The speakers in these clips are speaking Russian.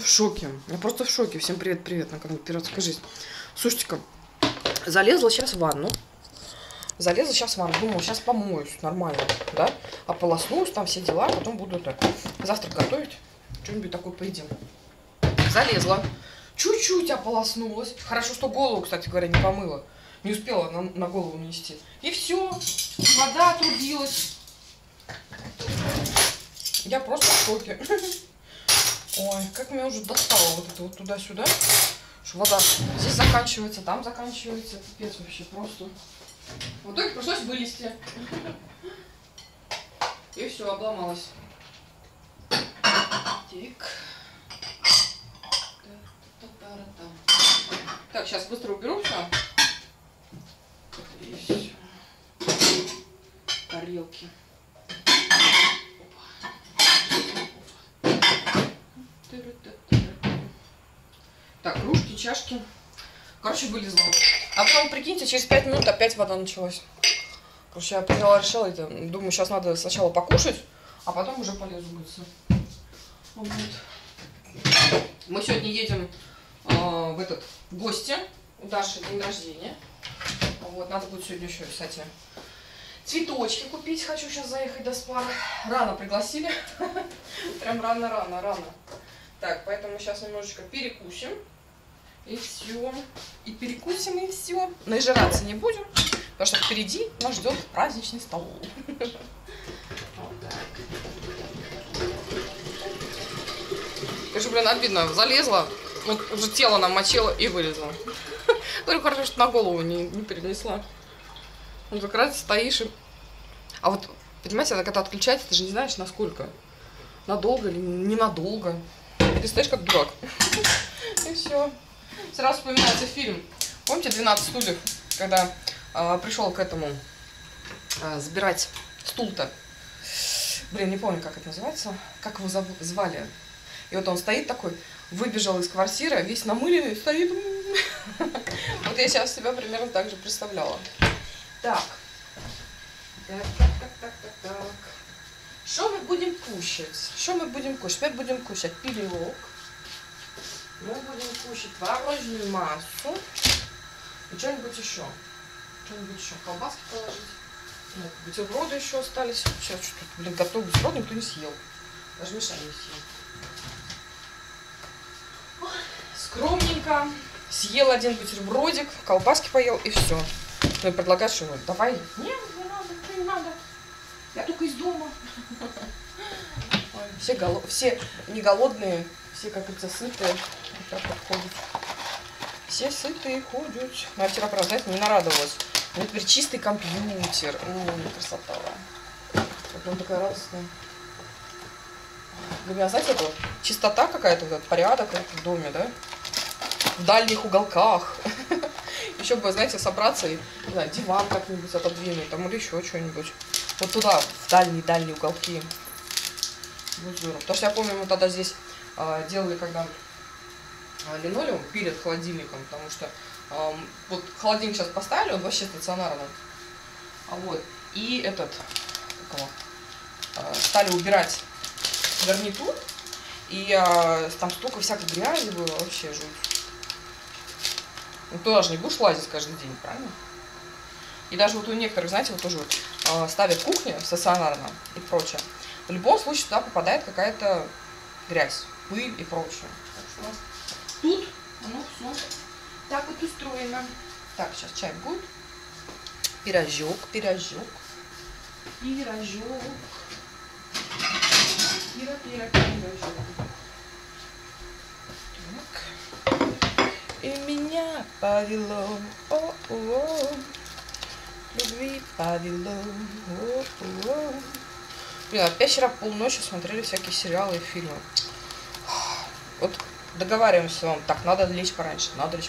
в шоке. Я просто в шоке. Всем привет-привет. На канале Пиратская жизнь. Слушайте-ка, залезла сейчас в ванну. Думала, сейчас помоюсь нормально, да? Ополоснусь, там все дела, потом буду так завтрак готовить. Что-нибудь такое поедим. Залезла. Чуть-чуть ополоснулась. Хорошо, что голову, кстати говоря, не помыла. Не успела на голову нанести. И все. Вода отрубилась. Я просто в шоке. Ой, как меня уже достало вот это вот туда-сюда. Что вода здесь заканчивается, там заканчивается. Пипец вообще просто. В итоге пришлось вылезти. И все, обломалось. Так. Так, сейчас быстро уберу все. И все. Тарелки. Так, кружки, чашки. Короче, вылезла. А потом, прикиньте, через 5 минут опять вода началась. Короче, я решила это. Думаю, сейчас надо сначала покушать, а потом уже полезу мыться. Вот. Мы сегодня едем в гости. У Даши день рождения. Вот, надо будет сегодня еще, кстати, цветочки купить. Хочу сейчас заехать до Спара. Рано пригласили. Прям рано. Так, поэтому сейчас немножечко перекусим. И все. И перекусим, и все. Нажираться не будем, потому что впереди нас ждет праздничный стол. Вот так. Конечно, блин, обидно. Залезла, вот уже тело намочила и вылезла. Только хорошо, что на голову не перенесла. Вот как раз стоишь и... А вот, понимаете, когда отключается, ты же не знаешь, насколько. Надолго или ненадолго. Ты стоишь как дурак. И все. Сразу вспоминается фильм. Помните «12 стульев», когда пришел к этому забирать стул-то? Блин, не помню, как это называется. Как его звали. И вот он стоит такой, выбежал из квартиры, весь намыленный, стоит. Вот я сейчас себя примерно так же представляла. Так. Так. Что мы будем кушать? Теперь будем кушать пирог. Мы будем кушать творожную массу. И что-нибудь еще. Колбаски положить. Ну, бутерброды еще остались. Сейчас что-то, блин, готовый бутерброд никто не съел. Даже Миша не съел. Скромненько. Съел один бутербродик, колбаски поел и все. Ну и предлагают, что давай. Нет, не надо. Я только из дома. Все не голодные, все, как говорится, сытые. Вот так вот ходят. Все сытые ходят. Ну, я вчера, правда, знаете, не нарадовалась. У меня теперь чистый компьютер. Красота. Вот он такая радостная. Для меня, знаете, это чистота какая-то, вот, порядок в доме, да? В дальних уголках. Еще бы, знаете, собраться и, не знаю, диван как-нибудь отодвинуть, там, или еще что-нибудь. Вот туда, в дальние уголки. Вот здорово. Потому что я помню, мы тогда здесь делали, когда линолеум перед холодильником, потому что вот холодильник сейчас поставили, он вообще стационарный. Вот. И стали убирать гарнитур, и там столько всякой грязи было, вообще жуть. Ну, туда же не будешь лазить каждый день, правильно? И даже вот у некоторых, знаете, вот тоже вот, ставят кухню стационарно и прочее. В любом случае туда попадает какая-то грязь, пыль и прочее. Так что тут оно все так вот устроено. Так, сейчас чай будет. Пирожок. Пирожок. Так. И меня повело, любви повело, Блин, опять вчера полночи смотрели всякие сериалы и фильмы. Вот договариваемся вам, так, надо лечь пораньше.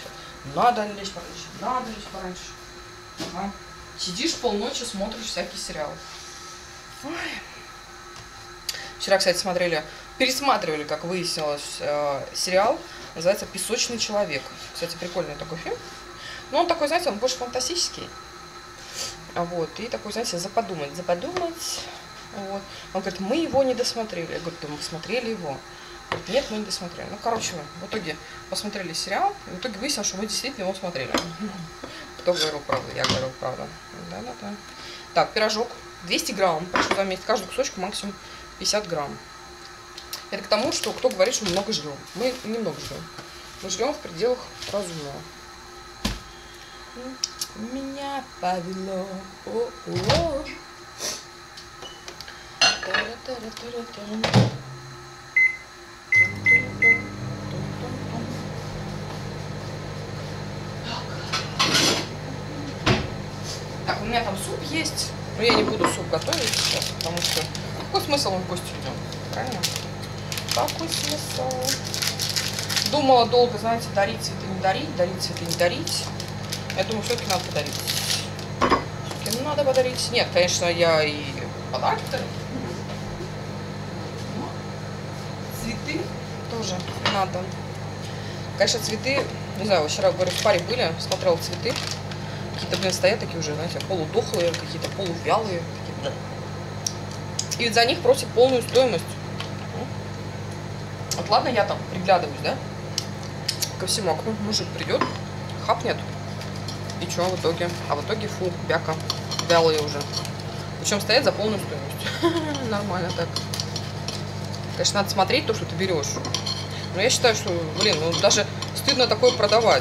Ага. Сидишь полночи, смотришь всякие сериалы. Ой. Вчера, кстати, пересматривали, как выяснилось, сериал. Называется «Песочный человек». Кстати, прикольный такой фильм. Но он такой, знаете, он больше фантастический. Вот. И такой, знаете, заподумать. Вот. Он говорит, мы его не досмотрели. Я говорю, да мы смотрели его. Нет, мы не досмотрели. Ну, короче, в итоге посмотрели сериал, и в итоге выяснилось, что мы действительно его смотрели. Кто говорил правду? Я говорил правду. Да-да-да. Так, пирожок. 200 грамм. Прошу заметить, каждый кусочек максимум 50 грамм. Это к тому, что кто говорит, что мы много жрем. Мы немного жрем. Мы жрем в пределах разумного. Меня повело. О-о-о. Так, у меня там суп есть. Но я не буду суп готовить сейчас, потому что какой смысл он в гости идем? Правильно? Какой смысл? Думала долго, знаете, дарить цветы, не дарить, дарить цветы, не дарить. Я думаю, все-таки надо подарить. Все-таки надо подарить. Нет, конечно, я и подарки дарю. Цветы тоже надо. Конечно, цветы, не знаю, вчера, говорю, в паре были, смотрела цветы. Какие-то, блин, стоят такие уже, знаете, полудохлые, какие-то полувялые. И ведь за них просят полную стоимость. Вот ладно, я там приглядываюсь, да, ко всему окну. Мужик придет, хапнет. И что в итоге? А в итоге, фу, бяка, вялые уже. Причем стоят за полную стоимость. Нормально так. Конечно, надо смотреть то, что ты берешь. Но я считаю, что, блин, ну даже стыдно такое продавать.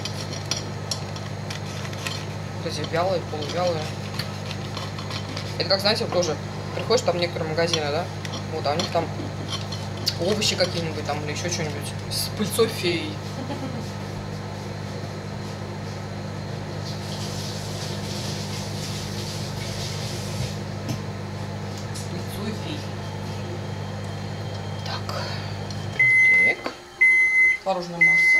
Вот эти вялые, полувялые. Это как, знаете, тоже приходишь там в некоторые магазины, да? Вот, а у них там овощи какие-нибудь там или еще что-нибудь с пыльцой феи. Творожная масса.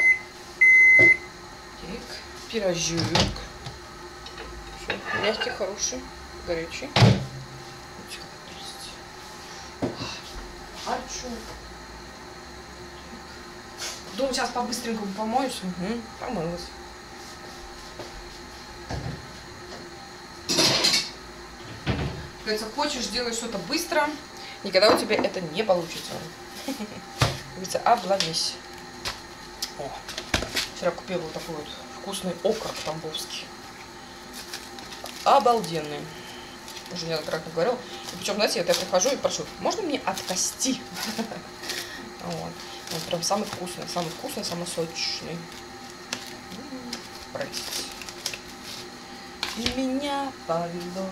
Так, пирожок. Все, мягкий, хороший, горячий. Хочу. Думаю, сейчас по-быстренькому помоюсь. Угу, помылась. Говорится, хочешь делать что-то быстро, никогда у тебя это не получится. Говорится, обломись. О, вчера купила вот такой вот вкусный окорок тамбовский. Обалденный. Уже неоднократно говорила. И причем, знаете, я прихожу и прошу, можно мне от кости? Вот. Он прям самый вкусный, самый сочный. Простите. И меня повело.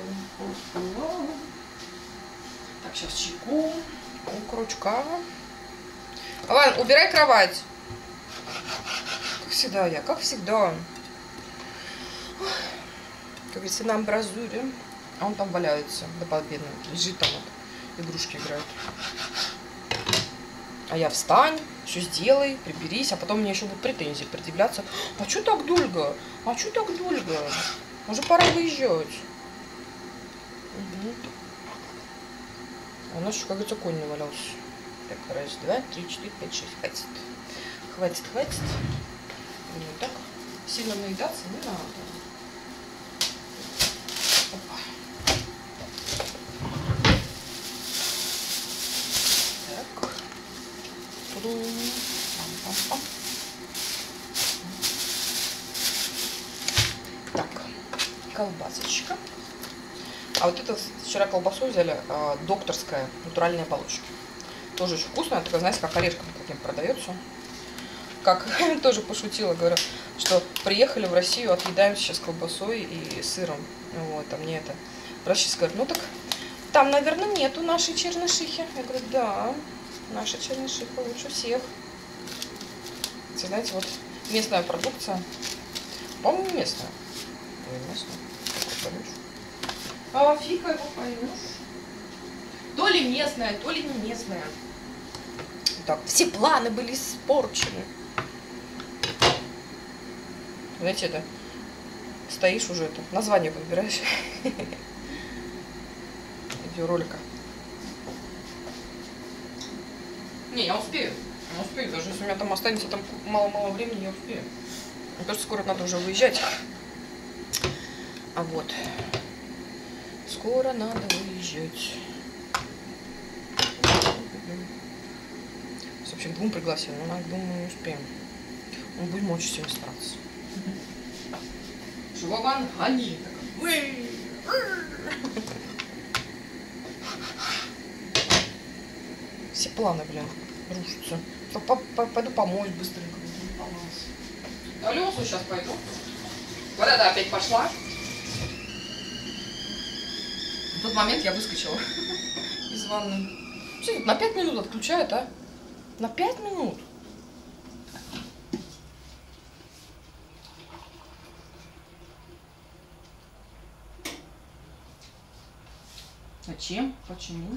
Так, сейчас чайку. Окорочка. Ладно, убирай кровать. Как всегда я, как всегда. Как говорится, на амбразуре. А он там валяется до победно. Лежит там вот, игрушки играют. А я встань, все сделай, приберись, а потом мне еще будут претензии предъявляться. А что так долго? А что так долго? Уже пора выезжать. Угу. А у нас еще, как говорится, конь не валялся. Так, раз, два, три, четыре, пять, шесть. Хватит. Хватит, хватит. Ну так, сильно наедаться не надо. Опа. Так. Пам-пам-пам. Так, колбасочка. А вот это вчера колбасу взяли, докторская, натуральные палочки. Тоже очень вкусная, такая, знаете, как орешком таким продается. Как тоже пошутила, говорю, что приехали в Россию, отъедаем сейчас колбасой и сыром. Вот, а мне это врач говорит, ну так там, наверное, нету нашей чернышихи. Я говорю, да, наша чернышиха лучше всех. Знаете, вот местная продукция, по-моему, местная. Не местная. А фиг его поймешь. То ли местная, то ли не местная. Так, все планы были испорчены. Знаете, это стоишь уже, это название подбираешь видеоролика. Не, я успею. Я успею. Даже если у меня там останется там мало-мало времени, я успею. Мне кажется, скоро надо уже выезжать. А вот. Скоро надо выезжать. вообще к 2 пригласили, но нам к 2 мы не успеем. Мы будем очень сильно стараться. Вован, гони. Все планы, блин, рушатся. Пойду помочь быстренько. В Лёсу сейчас пойду. Вот это опять пошла. В тот момент я выскочила из ванны. Что, на 5 минут отключают, а? На 5 минут. Зачем? Почему?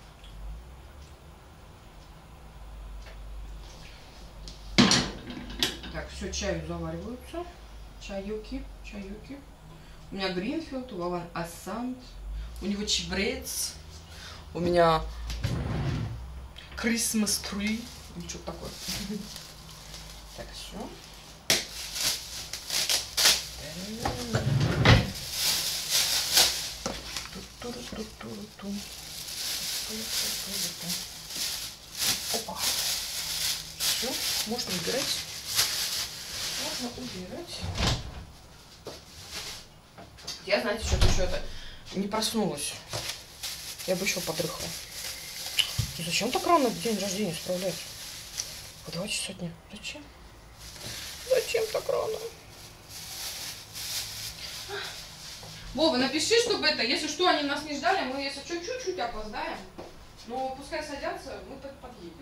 Так, все, чаю завариваются. Чайоки. У меня Гринфилд, у Вован Ассант. У него чебрец. У меня Christmas tree. Или что-то такое. Так, все. Опа. Все, можно убирать. Я, знаете, что-то еще это не проснулась. Я бы еще подрыхла. Ну, зачем так рано день рождения справлять? В 2 часа дня. Зачем? Зачем так рано? Вова, напиши, чтобы это, если что, они нас не ждали, мы, если что, чуть-чуть опоздаем. Но пускай садятся, мы подъедем.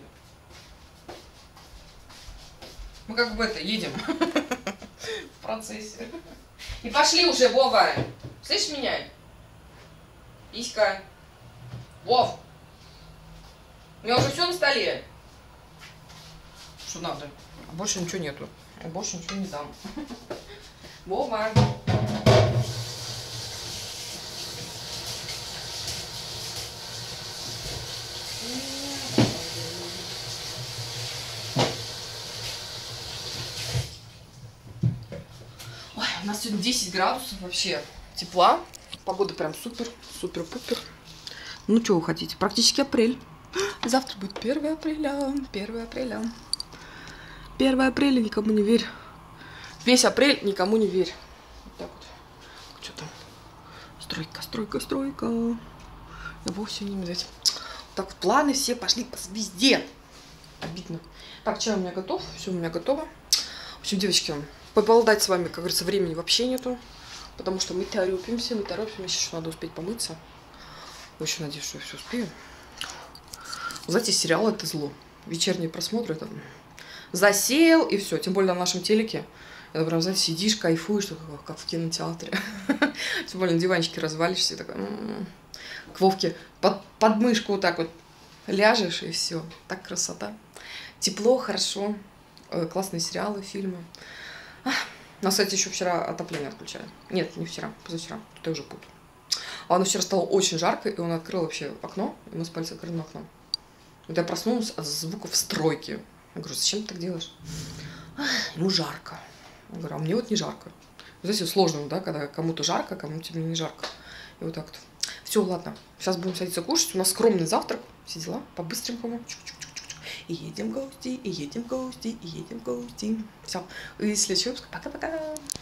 Мы как бы это, едем в процессе. И пошли уже, Вова. Слышишь меня? Иська. Вов. У меня уже все на столе. Что надо? Больше ничего нету. Я больше ничего не дам. Вова. Ой, у нас сегодня 10 градусов вообще тепла. Погода прям супер, супер-пупер. Ну, что вы хотите? Практически апрель. Завтра будет 1 апреля. 1 апреля. 1 апреля, никому не верь. Весь апрель никому не верь. Вот так вот. Что там? Стройка. Я вовсе не видать. Так вот, планы все пошли везде. Обидно. Так, чай у меня готов. Все у меня готово. В общем, девочки, поболтать с вами, как говорится, времени вообще нету. Потому что мы торопимся. Еще надо успеть помыться. Очень надеюсь, что я все успею. Знаете, сериал — это зло. Вечерние просмотры — это засел и все. Тем более на нашем телеке. Это прям, знаете, сидишь, кайфуешь, как в кинотеатре. Тем более на диванчике развалишься и такой... К Вовке под мышку вот так вот ляжешь и все. Так красота. Тепло, хорошо. Классные сериалы, фильмы. Нас, кстати, еще вчера отопление отключали. Нет, не вчера, позавчера. Тут я уже путаю. А оно вчера стало очень жарко, и он открыл вообще окно, и мы спали с открытым окном. Вот я проснулась от звуков стройки. Я говорю, зачем ты так делаешь? Ему жарко. Я говорю, а мне вот не жарко. Вот здесь сложно, да, когда кому-то жарко, кому-то тебе не жарко. И вот так вот. Все, ладно. Сейчас будем садиться кушать. У нас скромный завтрак. Все дела по-быстренькому. И едем в гости, и едем в гости, и едем в гости. Все. И следующий выпуск. Пока-пока.